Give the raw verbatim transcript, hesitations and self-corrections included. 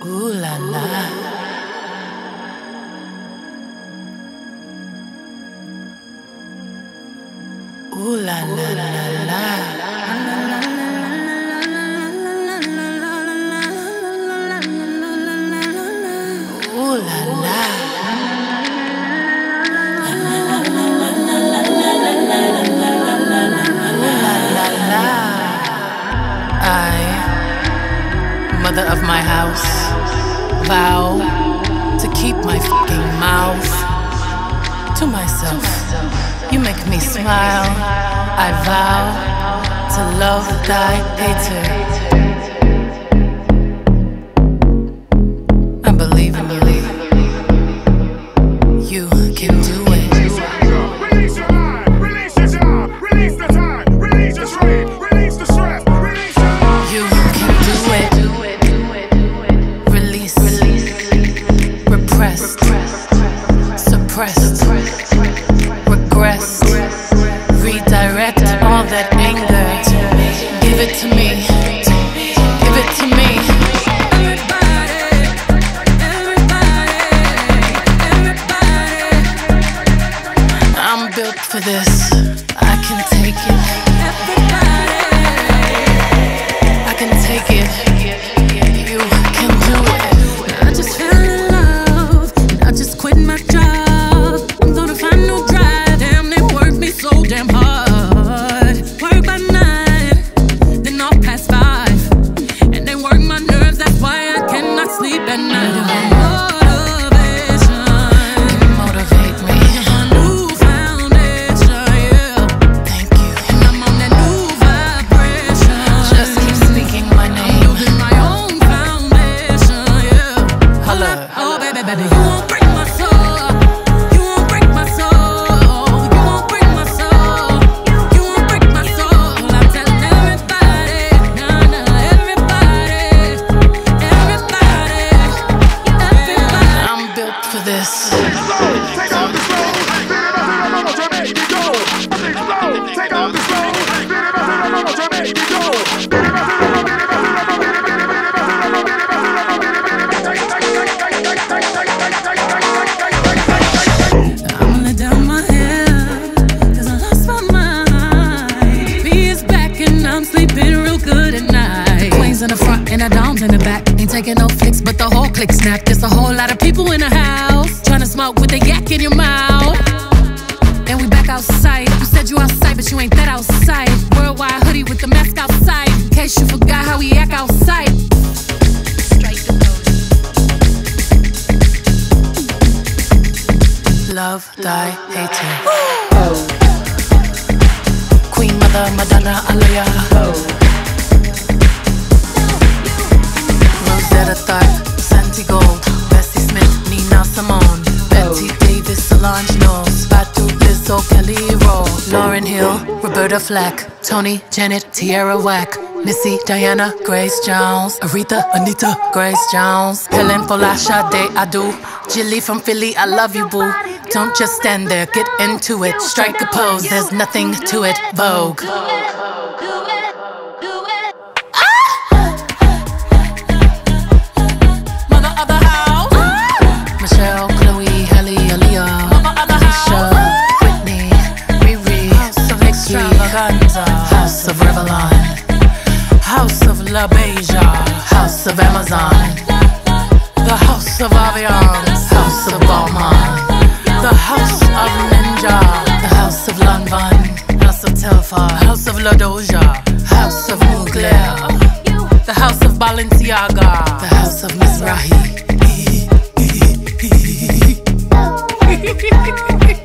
Ooh la la. Ooh la la la la. Ooh la la. I, mother of my house, vow to keep my fucking mouth to myself. You make me smile. I vow to love thy hater. I believe and believe you can do it. Release your mind, release your job, release the time, release your strain, release the stress, release your love. You can do it. Release, repressed, suppressed, regressed. Redirect all that anger. Give it to me. Give it to me. Everybody, everybody, everybody. I'm built for this. I can take it. Everybody, I can take it. You can do it. I just fell in love. I just quit my job. I'm gonna find no drive. Damn, they work me so damn hard. Work by nine, then off past five, and they work my nerves. That's why I cannot sleep at night. Motivation, motivate me. A new foundation, yeah. Thank you. And I'm on that new vibration. Just keep speaking my name. I'm building my own foundation, yeah. Holla. Oh baby, baby, you won't break my soul. You won't break my soul. You won't break my soul. You won't break my soul. I'm telling everybody, nah, nah, everybody, everybody, everybody. I'm built for this. Take off the slow, spin it up and I'm gonna make me go. Slow, take off the slow, spin it up and I'm gonna make me go. Spin it up and I'm gonna make me go. I'm gonna let down my hair, cause I lost my mind. B is back and I'm sleeping real good at night. Queens in the front and the doms in the back. Ain't taking no flicks, but the whole click snap. There's a whole lot of people in the house trying to smoke with the yak in your mouth. And we back outside. You said you outside, but you ain't that outside. Worldwide hoodie with the mask outside, in case you forgot how we act outside. Love thy hater. Queen Mother Madonna Alaya. Rosetta Tharpe, Santi Gold, Bessie Smith, Nina Simone, Betty Davis, Solange Knowles, Batu Lizzo, Kelly Roll, Lauryn Hill, Roberta Flack, Tony, Janet, Tierra Whack, Missy, Diana, Grace Jones, Aretha, Anita, Grace Jones, Helen Polasha, De Adu, Jilly from Philly, I love you, boo. Don't just stand there, get into it. Strike a pose, there's nothing to it. Vogue. Mother of the house. Michelle, Chloe, Halle, Aaliyah, Mother of the house. Whitney, Riri, House of Extravaganza, House of Revlon, House of La Beja, House of Amazon, the House of Aviance, House of Balmain, the House of Ninja, the House of Lanvin, House of Telfar, House of La Doja, House of Mugler, the House of Balenciaga, the House of Mizrahi.